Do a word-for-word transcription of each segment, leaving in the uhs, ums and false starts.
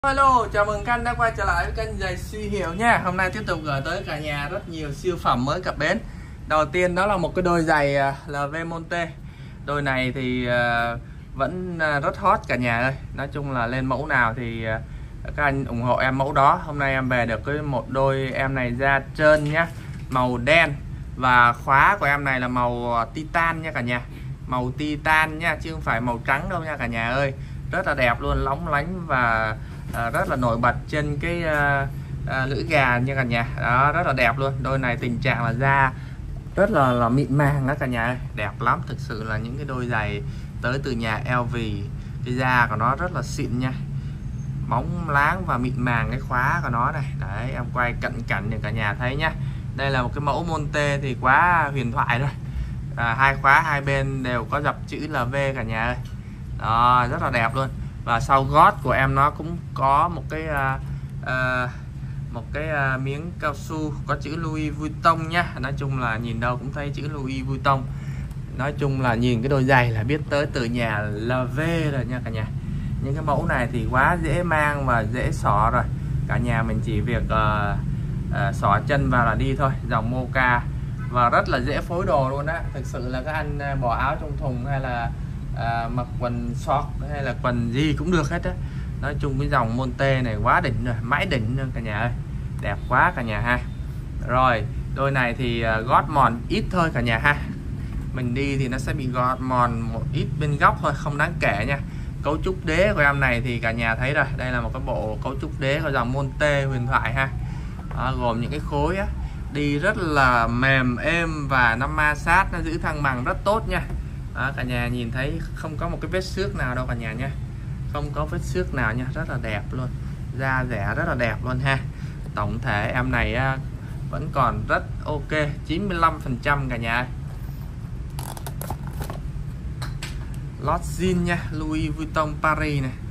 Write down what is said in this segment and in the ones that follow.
Hello, chào mừng các anh đã quay trở lại với kênh giày Suy Hiểu nha. Hôm nay tiếp tục gửi tới cả nhà rất nhiều siêu phẩm mới cập bến. Đầu tiên đó là một cái đôi giày lờ vê Monte. Đôi này thì vẫn rất hot cả nhà ơi. Nói chung là lên mẫu nào thì các anh ủng hộ em mẫu đó. Hôm nay em về được cái một đôi em này da trơn nhá, màu đen, và khóa của em này là màu titan nha cả nhà. Màu titan nha, chứ không phải màu trắng đâu nha cả nhà ơi. Rất là đẹp luôn, lóng lánh và À, rất là nổi bật trên cái à, à, lưỡi gà nha cả nhà. Đó, rất là đẹp luôn. Đôi này tình trạng là da rất là là mịn màng đó cả nhà ơi. Đẹp lắm, thực sự là những cái đôi giày tới từ nhà lờ vê. Cái da của nó rất là xịn nha, bóng láng và mịn màng cái khóa của nó này. Đấy, em quay cận cảnh để cả nhà thấy nhá. Đây là một cái mẫu Monte thì quá huyền thoại rồi. À, hai khóa hai bên đều có dập chữ lờ vê cả nhà ơi. Đó, rất là đẹp luôn. Và sau gót của em nó cũng có một cái uh, uh, một cái uh, miếng cao su có chữ Louis Vuitton nhá. Nói chung là nhìn đâu cũng thấy chữ Louis Vuitton. Nói chung là nhìn cái đôi giày là biết tới từ nhà lờ vê rồi nha cả nhà. Những cái mẫu này thì quá dễ mang và dễ xỏ rồi. Cả nhà mình chỉ việc uh, uh, xỏ chân vào là đi thôi. Dòng Mocha và rất là dễ phối đồ luôn á. Thực sự là các anh bỏ áo trong thùng hay là À, mặc quần short hay là quần gì cũng được hết á. Nói chung cái dòng Monte này quá đỉnh rồi, mãi đỉnh luôn cả nhà ơi. Đẹp quá cả nhà ha. Rồi, đôi này thì uh, gót mòn ít thôi cả nhà ha. Mình đi thì nó sẽ bị gót mòn một ít bên góc thôi, không đáng kể nha. Cấu trúc đế của em này thì cả nhà thấy rồi. Đây là một cái bộ cấu trúc đế của dòng Monte huyền thoại ha. Đó, gồm những cái khối á, đi rất là mềm êm và nó ma sát, nó giữ thăng bằng rất tốt nha. Đó, cả nhà nhìn thấy không có một cái vết xước nào đâu cả nhà nha. Không có vết xước nào nha, rất là đẹp luôn. Da rẻ rất là đẹp luôn ha. Tổng thể em này á, vẫn còn rất ok, chín mươi lăm phần trăm cả nhà. Lót jean nha, Louis Vuitton Paris này.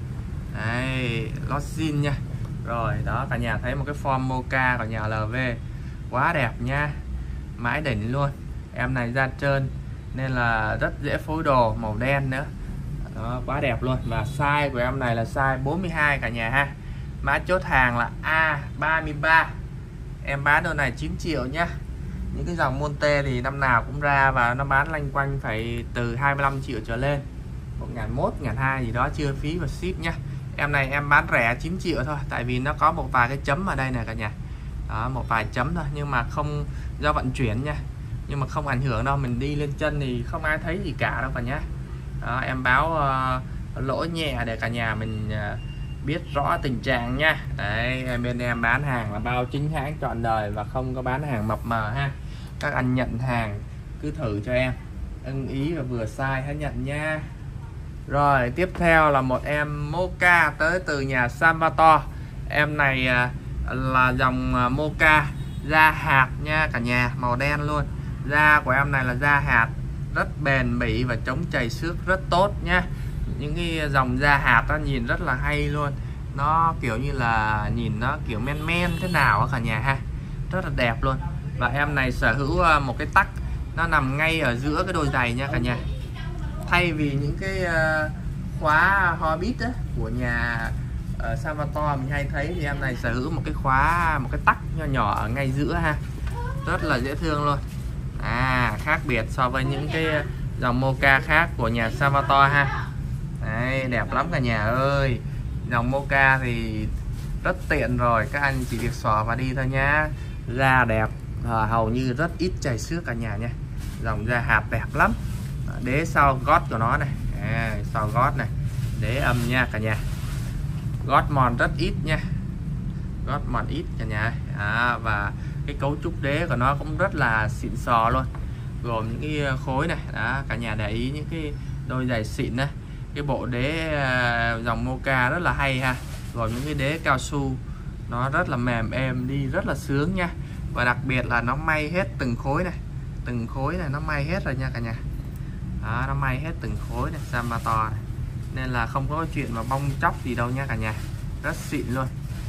Đây, lót jean nha. Rồi, đó cả nhà thấy một cái form Mocha của nhà lờ vê. Quá đẹp nha. Mãi đỉnh luôn. Em này da trơn nên là rất dễ phối đồ, màu đen nữa. Đó, quá đẹp luôn. Và size của em này là size bốn mươi hai cả nhà ha. Mã chốt hàng là A ba mươi ba. Em bán đôi này chín triệu nhá. Những cái dòng Monte thì năm nào cũng ra và nó bán lanh quanh phải từ hai mươi lăm triệu trở lên, một nghìn một, một nghìn hai gì đó chưa phí và ship nhá. Em này em bán rẻ chín triệu thôi, tại vì nó có một vài cái chấm ở đây này cả nhà. Đó, một vài chấm thôi nhưng mà không do vận chuyển nha. Nhưng mà không ảnh hưởng đâu, mình đi lên chân thì không ai thấy gì cả đâu cả nhá. Đó, em báo uh, lỗi nhẹ để cả nhà mình uh, biết rõ tình trạng nha. Đấy, em bên em bán hàng là bao chính hãng trọn đời và không có bán hàng mập mờ ha. Các anh nhận hàng cứ thử cho em, ưng ý và vừa size hãy nhận nha. Rồi, tiếp theo là một em Mocha tới từ nhà Salvatore. Em này uh, là dòng uh, Mocha da hạt nha cả nhà, màu đen luôn. Da của em này là da hạt, rất bền bỉ và chống chảy xước rất tốt nhá. Những cái dòng da hạt nó nhìn rất là hay luôn. Nó kiểu như là nhìn nó kiểu men men thế nào cả nhà ha. Rất là đẹp luôn. Và em này sở hữu một cái tắc, nó nằm ngay ở giữa cái đôi giày nha cả nhà. Thay vì những cái khóa Hobbit á, của nhà uh, Salvatore mình hay thấy, thì em này sở hữu một cái khóa, một cái tắc nhỏ nhỏ ở ngay giữa ha. Rất là dễ thương luôn. À, khác biệt so với những cái dòng Mocha khác của nhà Salvatore ha. Đấy, đẹp lắm cả nhà ơi. Dòng Mocha thì rất tiện rồi, các anh chỉ việc xỏ và đi thôi nhá. Da đẹp, à, hầu như rất ít chảy xước cả nhà nha. Dòng da hạt đẹp lắm. Đế sau gót của nó này, à, sau gót này, đế âm nha cả nhà. Gót mòn rất ít nha, gót mòn ít cả nhà. À, và cái cấu trúc đế của nó cũng rất là xịn sò luôn, gồm những cái khối này. Đó, cả nhà để ý những cái đôi giày xịn đó. Cái bộ đế dòng Mocha rất là hay ha, gồm những cái đế cao su, nó rất là mềm êm, đi rất là sướng nha. Và đặc biệt là nó may hết từng khối này, từng khối này nó may hết rồi nha cả nhà. Đó, nó may hết từng khối này, Salvatore này. Nên là không có chuyện mà bong chóc gì đâu nha cả nhà, rất xịn luôn.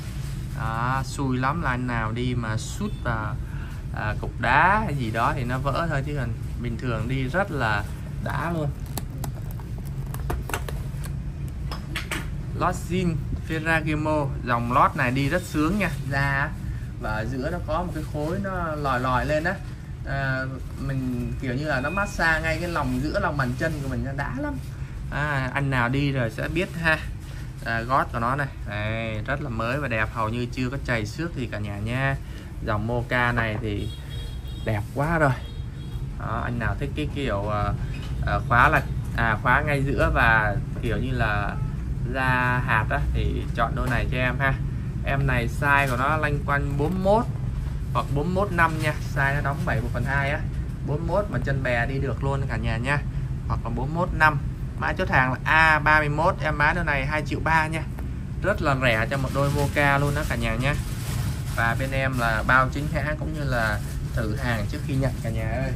Đó, xui lắm là anh nào đi mà sút vào à, cục đá hay gì đó thì nó vỡ thôi, chứ còn bình thường đi rất là đã luôn. lót zin Ferragamo. Dòng lót này đi rất sướng nha, da và ở giữa nó có một cái khối nó lòi lòi lên á, à, mình kiểu như là nó massage ngay cái lòng giữa lòng bàn chân của mình, nó đã lắm. À, anh nào đi rồi sẽ biết ha. À, gót của nó này, này rất là mới và đẹp, hầu như chưa có chày xước gì cả nhà nha. Dòng Mocha này thì đẹp quá rồi. Đó, anh nào thích cái kiểu uh, uh, khóa là à, khóa ngay giữa và kiểu như là da hạt á, thì chọn đôi này cho em ha. Em này size của nó lanh quanh bốn mươi mốt hoặc bốn mươi mốt năm nha, size nó đóng bảy một phần hai á, bốn mươi mốt mà chân bè đi được luôn cả nhà nha, hoặc là bốn mươi mốt năm. Mã chốt hàng là A ba mươi mốt, em bán đôi này hai triệu ba nha, rất là rẻ cho một đôi Mocha luôn đó cả nhà nha. Và bên em là bao chính hãng cũng như là thử hàng trước khi nhận cả nhà ơi.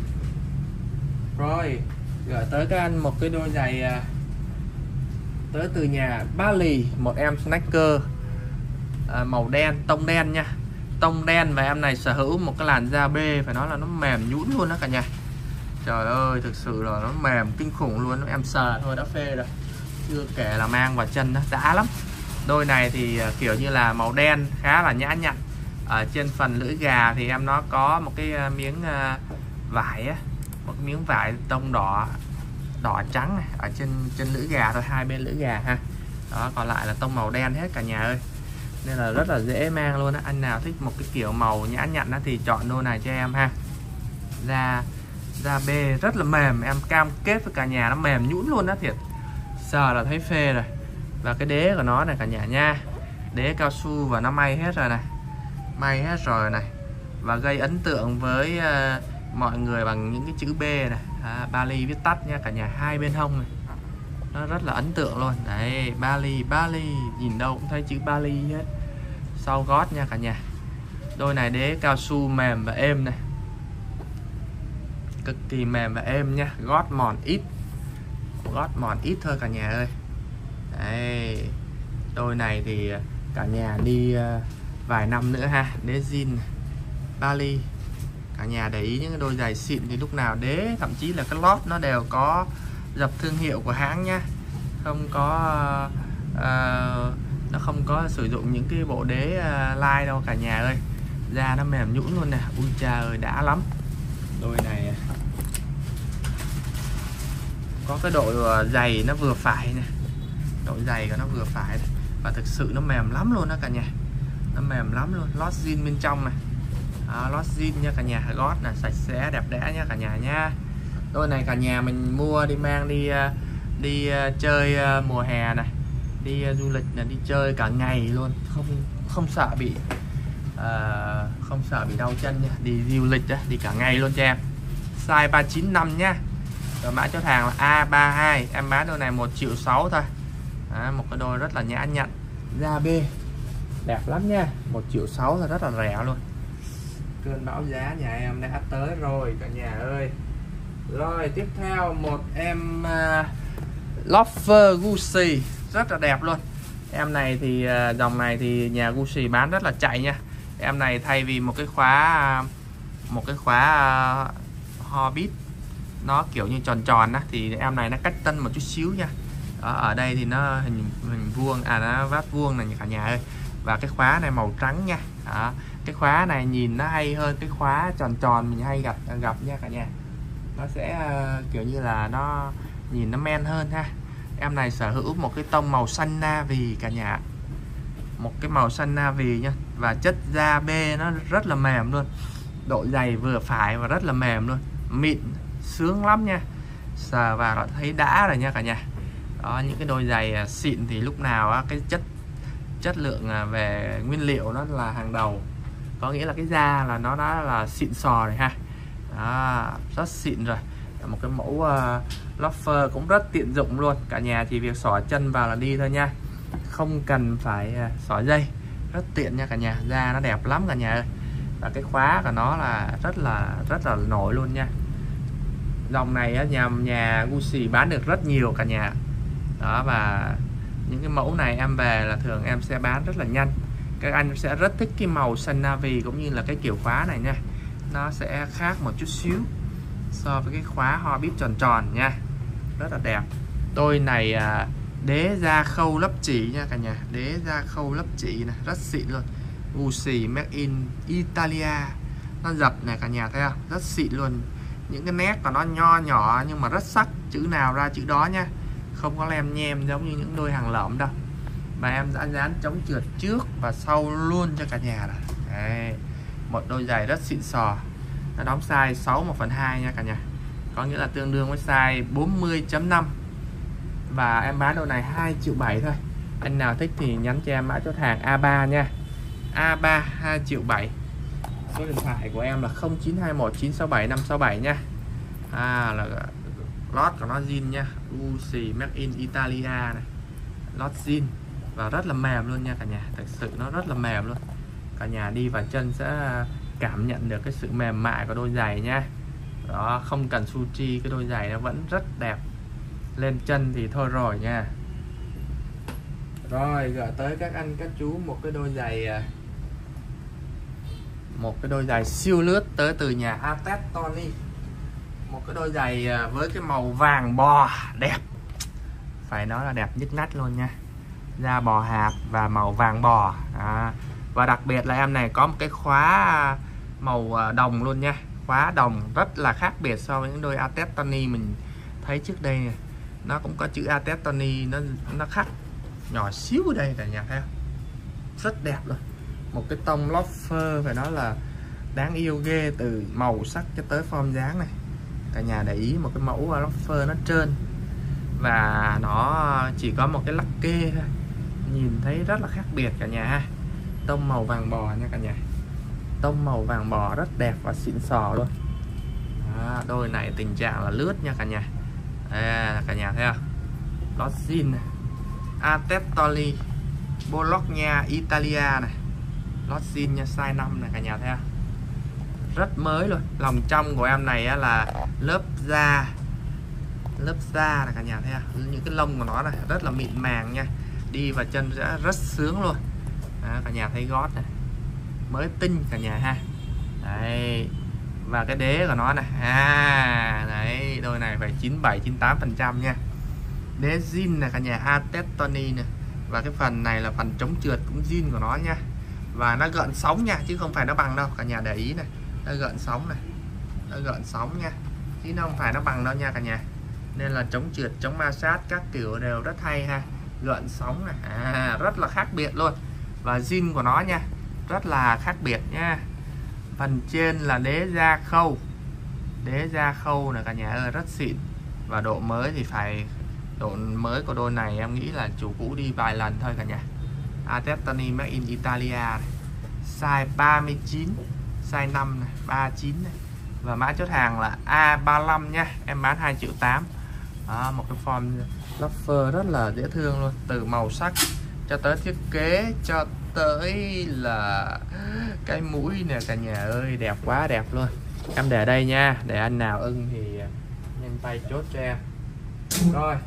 Rồi gửi tới các anh một cái đôi giày tới từ nhà Bali, một em sneaker à, màu đen, tông đen nha, tông đen. Và em này sở hữu một cái làn da bê, phải nói là nó mềm nhũn luôn đó cả nhà. Trời ơi, thực sự là nó mềm kinh khủng luôn, em sờ thôi đã phê rồi, chưa kể là mang vào chân nó đã lắm. Đôi này thì kiểu như là màu đen khá là nhã nhặn. Ở trên phần lưỡi gà thì em nó có một cái miếng vải á, một cái miếng vải tông đỏ đỏ trắng này ở trên trên lưỡi gà thôi, hai bên lưỡi gà ha. Đó, còn lại là tông màu đen hết cả nhà ơi, nên là rất là dễ mang luôn á. Anh nào thích một cái kiểu màu nhã nhặn đó thì chọn đôi này cho em ha. Da da bê rất là mềm, em cam kết với cả nhà nó mềm nhũn luôn đó, thiệt sờ là thấy phê rồi. Và cái đế của nó này cả nhà nha, đế cao su và nó may hết rồi này, may hết rồi này, và gây ấn tượng với uh, mọi người bằng những cái chữ B này, à, Bali viết tắt nha cả nhà, hai bên hông này nó rất là ấn tượng luôn đấy. Bali Bali nhìn đâu cũng thấy chữ Bali hết. Sau gót nha cả nhà, đôi này đế cao su mềm và êm này, cực kỳ mềm và êm nha. Gót mòn ít, gót mòn ít thôi cả nhà ơi. Đấy, đôi này thì cả nhà đi uh, vài năm nữa ha. Đế zin Bali, cả nhà để ý những cái đôi giày xịn thì lúc nào đế, thậm chí là cái lót nó đều có dập thương hiệu của hãng nha, không có uh, uh, nó không có sử dụng những cái bộ đế uh, line đâu cả nhà ơi. Da nó mềm nhũn luôn nè, ui cha ơi đã lắm. Đôi này có cái độ dày nó vừa phải nè, độ dày của nó vừa phải này. Và thực sự nó mềm lắm luôn đó cả nhà, nó mềm lắm luôn. Lót zin bên trong này, à, lót zin nha cả nhà, gót là sạch sẽ đẹp đẽ nha cả nhà nha. Đôi này cả nhà mình mua đi mang đi đi chơi mùa hè này, đi du lịch này, đi chơi cả ngày luôn, không không sợ bị uh, không sợ bị đau chân nha. Đi du lịch đó, đi cả ngày luôn cho em. Size ba chín năm nhá. Rồi mã chốt hàng là A ba hai, em bán đôi này một triệu sáu thôi. Đó, một cái đôi rất là nhã nhặn, da bê đẹp lắm nha, một triệu sáu là rất là rẻ luôn. Cơn bão giá nhà em đã tới rồi cả nhà ơi. Rồi tiếp theo một em uh, Loafer Gucci rất là đẹp luôn. Em này thì uh, dòng này thì nhà Gucci bán rất là chạy nha. Em này thay vì một cái khóa uh, một cái khóa uh, Hobbit nó kiểu như tròn tròn á, thì em này nó cách tân một chút xíu nha. Đó, ở đây thì nó hình hình vuông, à nó vát vuông này cả nhà ơi. Và cái khóa này màu trắng nha. Đó, cái khóa này nhìn nó hay hơn cái khóa tròn tròn mình hay gặp gặp nha cả nhà. Nó sẽ uh, kiểu như là nó nhìn nó men hơn ha. Em này sở hữu một cái tông màu xanh navy cả nhà, một cái màu xanh navy nha. Và chất da bê nó rất là mềm luôn, độ dày vừa phải và rất là mềm luôn, mịn sướng lắm nha. Sờ vào đã thấy đã rồi nha cả nhà. Đó, những cái đôi giày xịn thì lúc nào á, cái chất chất lượng về nguyên liệu nó là hàng đầu, có nghĩa là cái da là nó đã là xịn sò rồi ha. Đó, rất xịn rồi. Một cái mẫu uh, loafer cũng rất tiện dụng luôn, cả nhà chỉ việc xỏ chân vào là đi thôi nha, không cần phải uh, xỏ dây, rất tiện nha cả nhà. Da nó đẹp lắm cả nhà ơi. Và cái khóa của nó là rất là rất là nổi luôn nha. Dòng này á, nhà nhà Gucci bán được rất nhiều cả nhà. Đó, và những cái mẫu này em về là thường em sẽ bán rất là nhanh. Các anh sẽ rất thích cái màu xanh navy cũng như là cái kiểu khóa này nha. Nó sẽ khác một chút xíu so với cái khóa Hobbit tròn tròn nha, rất là đẹp. Đôi này à, Đế da khâu lấp chỉ nha cả nhà, đế da khâu lấp chỉ này rất xịn luôn. Gucci made in Italia. Nó dập này cả nhà thấy không, rất xịn luôn. Những cái nét của nó nho nhỏ nhưng mà rất sắc, chữ nào ra chữ đó nha, không có lem nhem giống như những đôi hàng lởm đâu. Và em đã dán chống trượt trước và sau luôn cho cả nhà rồi. Đấy, một đôi giày rất xịn sò. Nó đóng size sáu một phần hai nha cả nhà, có nghĩa là tương đương với size bốn mươi chấm năm. Và em bán đôi này hai triệu bảy thôi. Anh nào thích thì nhắn cho em mã chốt hàng A ba nha, A ba hai triệu bảy. Số điện thoại của em là không chín hai một chín sáu bảy năm sáu bảy nha. À, là lót của nó zin nha, Gucci made in Italia này, lót zin và rất là mềm luôn nha cả nhà, thật sự nó rất là mềm luôn. Cả nhà đi vào chân sẽ cảm nhận được cái sự mềm mại của đôi giày nha. Đó, không cần sushi, cái đôi giày nó vẫn rất đẹp. Lên chân thì thôi rồi nha. Rồi gửi tới các anh các chú một cái đôi giày, một cái đôi giày siêu lướt tới từ nhà Artet Tony. Một cái đôi giày với cái màu vàng bò đẹp, phải nói là đẹp nhất nách luôn nha. Da bò hạt và màu vàng bò à. Và đặc biệt là em này có một cái khóa màu đồng luôn nha, khóa đồng rất là khác biệt so với những đôi Artet Tony mình thấy trước đây này. Nó cũng có chữ Artet Tony, nó nó khắc nhỏ xíu ở đây cả nhà thấy không, rất đẹp luôn. Một cái tông loafer phải nói là đáng yêu ghê, từ màu sắc cho tới form dáng này. Cả nhà để ý một cái mẫu loafer nó trơn và nó chỉ có một cái lắc kê thôi, nhìn thấy rất là khác biệt cả nhà ha. Tông màu vàng bò nha cả nhà, tông màu vàng bò rất đẹp và xịn sò luôn. À, đôi này tình trạng là lướt nha cả nhà. À, cả nhà thấy không, lót zin này, Artet Tony Bologna Italia này, lót zin nha, size năm này cả nhà thấy không, rất mới luôn. Lòng trong của em này á, là lớp da, lớp da này cả nhà thấy không, những cái lông của nó này rất là mịn màng nha, đi vào chân sẽ rất sướng luôn. À, cả nhà thấy gót này mới tinh cả nhà ha. Đấy, và cái đế của nó này à, đấy, đôi này phải chín bảy chín tám phần trăm nha. Đế zin này cả nhà, Artet Tony này. Và cái phần này là phần chống trượt cũng zin của nó nha. Và nó gợn sóng nha, chứ không phải nó bằng đâu, cả nhà để ý này, nó gợn sóng này, nó gợn sóng nha, chứ nó không phải nó bằng đâu nha cả nhà. Nên là chống trượt, chống ma sát các kiểu đều rất hay ha. Gợn sóng này à, rất là khác biệt luôn. Và zin của nó nha, rất là khác biệt nha. Phần trên là đế da khâu, đế da khâu này cả nhà ơi, rất xịn. Và độ mới thì phải, độ mới của đôi này em nghĩ là chủ cũ đi vài lần thôi cả nhà. Artet Tony made in Italia này. Size ba mươi chín, size năm này, ba mươi chín này. Và mã chốt hàng là A ba mươi lăm nha, em bán hai triệu tám. Đó, một cái form loafer rất là dễ thương luôn, từ màu sắc cho tới thiết kế cho tới là cái mũi nè cả nhà ơi, đẹp quá đẹp luôn. Em để đây nha, để anh nào ưng thì nhanh tay chốt cho em. Rồi,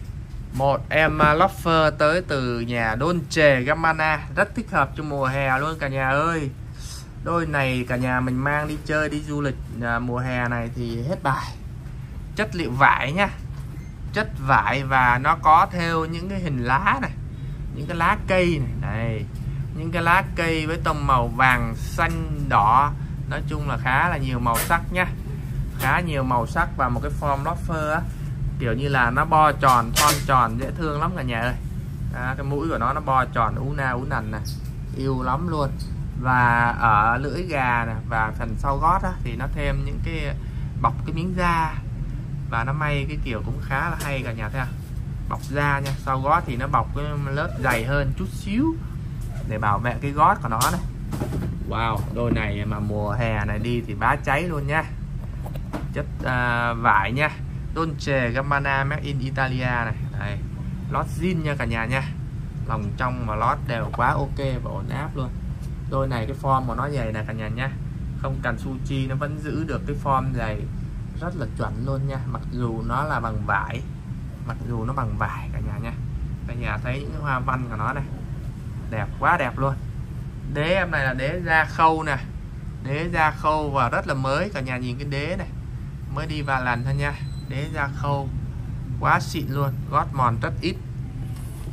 một em loafer tới từ nhà Dolce Gabbana, rất thích hợp cho mùa hè luôn cả nhà ơi. Đôi này cả nhà mình mang đi chơi, đi du lịch à, mùa hè này thì hết bài. Chất liệu vải nhá, chất vải và nó có theo những cái hình lá này, những cái lá cây này, này, những cái lá cây với tông màu vàng, xanh, đỏ, nói chung là khá là nhiều màu sắc nhá, khá nhiều màu sắc. Và một cái form loafer á, kiểu như là nó bo tròn, thon tròn, dễ thương lắm cả nhà ơi. À, cái mũi của nó nó bo tròn ú na ú nằn này, yêu lắm luôn. Và ở lưỡi gà này và phần sau gót á, thì nó thêm những cái bọc cái miếng da, và nó may cái kiểu cũng khá là hay cả nhà thấy không, bọc da nha. Sau gót thì nó bọc cái lớp dày hơn chút xíu để bảo vệ cái gót của nó này. Wow, đôi này mà mùa hè này đi thì bá cháy luôn nha. Chất uh, vải nha, Dolce Gabbana made in Italia này. Đây, lót zin nha cả nhà nha, lòng trong mà lót đều quá ok và ổn áp luôn. Đôi này cái form của nó dày này cả nhà nha, không cần sushi nó vẫn giữ được cái form dày rất là chuẩn luôn nha. Mặc dù nó là bằng vải, mặc dù nó bằng vải cả nhà nha. Cả nhà thấy những hoa văn của nó này, đẹp quá đẹp luôn. Đế em này là đế da khâu nè, đế da khâu và rất là mới. Cả nhà nhìn cái đế này, mới đi vài lần thôi nha. Đế da khâu quá xịn luôn, gót mòn rất ít.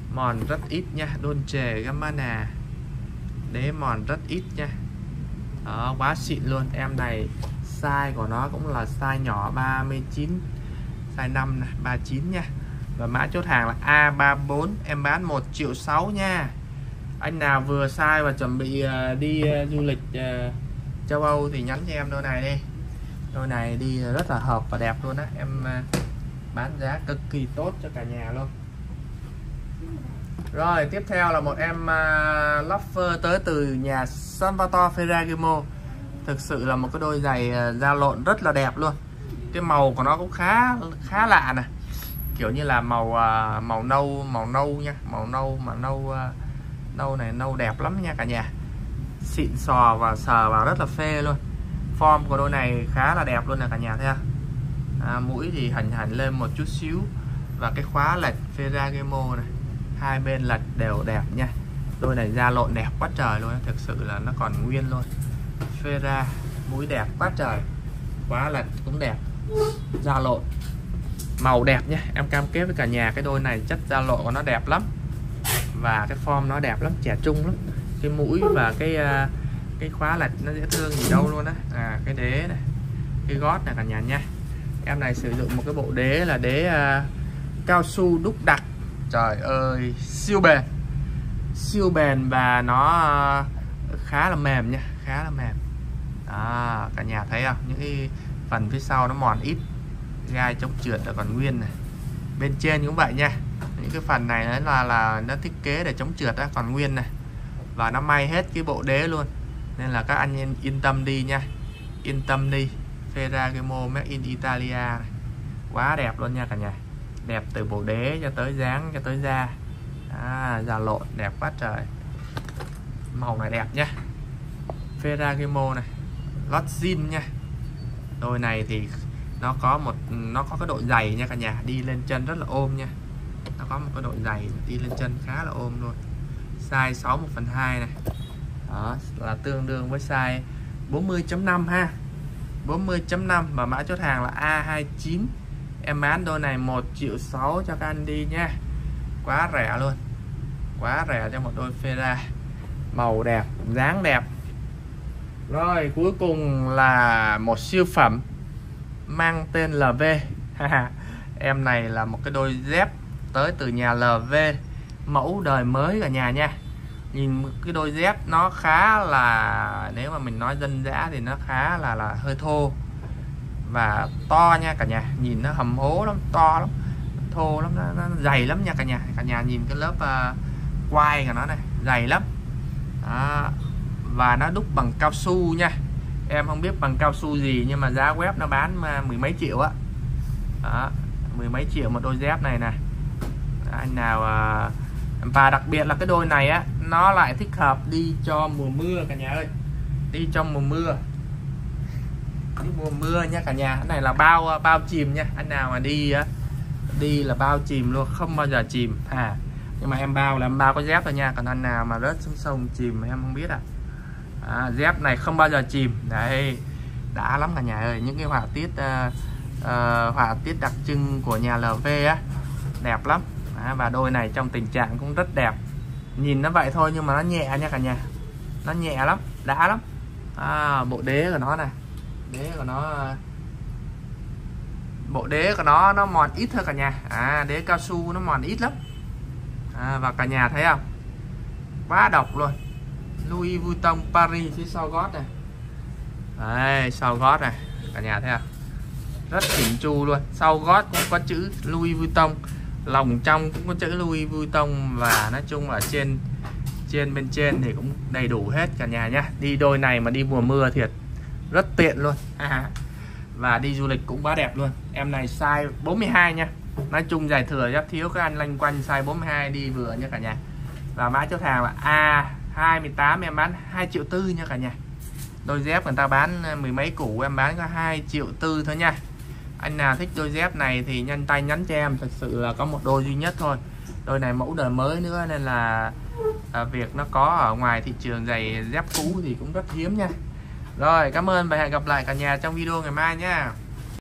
mòn rất ít nha, Dolce Gabbana đế mòn rất ít nha. Đó, quá xịn luôn. Em này size của nó cũng là size nhỏ ba mươi chín, size năm này, ba mươi chín nha. Và mã chốt hàng là A ba bốn, em bán một triệu sáu nha. Anh nào vừa size và chuẩn bị uh, đi uh, du lịch uh, châu Âu thì nhắn cho em đôi này đi. Đôi này đi rất là hợp và đẹp luôn á. Em uh, bán giá cực kỳ tốt cho cả nhà luôn. Rồi tiếp theo là một em uh, loafer tới từ nhà Salvatore Ferragamo. Thực sự là một cái đôi giày uh, da lộn rất là đẹp luôn. Cái màu của nó cũng khá khá lạ nè, kiểu như là màu uh, màu nâu màu nâu nha, màu nâu mà nâu uh, nâu này nâu đẹp lắm nha cả nhà. Xịn sò và sờ vào rất là phê luôn. Form của đôi này khá là đẹp luôn nè cả nhà thấy không? À, mũi thì hành hành lên một chút xíu và cái khóa lệch Ferragamo này, hai bên lệch đều đẹp nha. Đôi này da lộn đẹp quá trời luôn, thực sự là nó còn nguyên luôn. Ferra mũi đẹp quá trời, khóa lệch cũng đẹp, da lộn màu đẹp nha. Em cam kết với cả nhà cái đôi này chất da lộn của nó đẹp lắm và cái form nó đẹp lắm, trẻ trung lắm. Cái mũi và cái cái khóa lệch nó dễ thương gì đâu luôn á. À, cái đế này, cái gót này cả nhà nha. Em này sử dụng một cái bộ đế là đế uh, cao su đúc đặc, trời ơi siêu bền, siêu bền và nó uh, khá là mềm nha, khá là mềm. Đó, cả nhà thấy không? Những cái phần phía sau nó mòn ít, gai chống trượt là còn nguyên này. Bên trên cũng vậy nha. Những cái phần này đấy là là nó thiết kế để chống trượt đó, còn nguyên này. Và nó may hết cái bộ đế luôn. Nên là các anh yên, yên tâm đi nha. Yên tâm đi. Ferragamo made in Italia này. Quá đẹp luôn nha cả nhà. Đẹp từ bộ đế cho tới dáng cho tới da. À, da lộn đẹp quá trời. Màu này đẹp nha. Ferragamo này, lót zin nha. Đôi này thì nó có một nó có cái độ dày nha cả nhà, đi lên chân rất là ôm nha. Nó có một cái độ dày đi lên chân khá là ôm luôn. Size sáu một phần hai này. Đó là tương đương với size bốn mươi chấm năm ha. bốn mươi chấm năm và mã chốt hàng là A hai chín. Em bán đôi này một triệu sáu cho các anh đi nha. Quá rẻ luôn. Quá rẻ cho một đôi Ferra. Màu đẹp, dáng đẹp. Rồi cuối cùng là một siêu phẩm mang tên lờ vê. Em này là một cái đôi dép tới từ nhà lờ vê, mẫu đời mới cả nhà nha. Nhìn cái đôi dép nó khá là, nếu mà mình nói dân dã thì nó khá là là hơi thô và to nha cả nhà. Nhìn nó hầm hố lắm, to lắm, thô lắm, nó, nó dày lắm nha cả nhà. Cả nhà nhìn cái lớp uh, quai của nó này, dày lắm. Đó. Và nó đúc bằng cao su nha. Em không biết bằng cao su gì nhưng mà giá web nó bán mà mười mấy triệu á. Đó, mười mấy triệu một đôi dép này nè. Anh nào uh, và đặc biệt là cái đôi này á, nó lại thích hợp đi cho mùa mưa cả nhà ơi. Đi trong mùa mưa. Đi mùa mưa nha cả nhà. Cái này là bao bao chìm nha. Anh nào mà đi á, đi là bao chìm luôn, không bao giờ chìm. À, nhưng mà em bao là em bao có dép thôi nha. Còn anh nào mà rớt xuống sông chìm em không biết à. À, dép này không bao giờ chìm. Đấy, đã lắm cả nhà ơi. Những cái họa tiết uh, uh, họa tiết đặc trưng của nhà lờ vê á, đẹp lắm. À, và đôi này trong tình trạng cũng rất đẹp. Nhìn nó vậy thôi nhưng mà nó nhẹ nha cả nhà. Nó nhẹ lắm, đã lắm. À, bộ đế của nó này, đế của nó, bộ đế của nó nó mòn ít thôi cả nhà. À, đế cao su nó mòn ít lắm. À, và cả nhà thấy không? Quá độc luôn. Louis Vuitton Paris phía sau gót này. Đấy, sau gót này cả nhà thấy không? Rất chỉnh chu luôn. Sau gót cũng có chữ Louis Vuitton, lòng trong cũng có chữ Louis Vuitton, và nói chung ở trên trên bên trên thì cũng đầy đủ hết cả nhà nhá. Đi đôi này mà đi mùa mưa thiệt rất tiện luôn. À, và đi du lịch cũng quá đẹp luôn. Em này size bốn mươi hai nha. Nói chung dài thừa giáp thiếu các anh lanh quanh size bốn mươi hai đi vừa nha cả nhà. Và mã chốt hàng là A hai mươi tám, em bán hai triệu tư nha cả nhà. Đôi dép người ta bán mười mấy củ, em bán có hai triệu tư thôi nha. Anh nào thích đôi dép này thì nhanh tay nhắn cho em. Thật sự là có một đôi duy nhất thôi. Đôi này mẫu đời mới nữa nên là à, việc nó có ở ngoài thị trường giày dép cũ thì cũng rất hiếm nha. Rồi, cảm ơn và hẹn gặp lại cả nhà trong video ngày mai nha.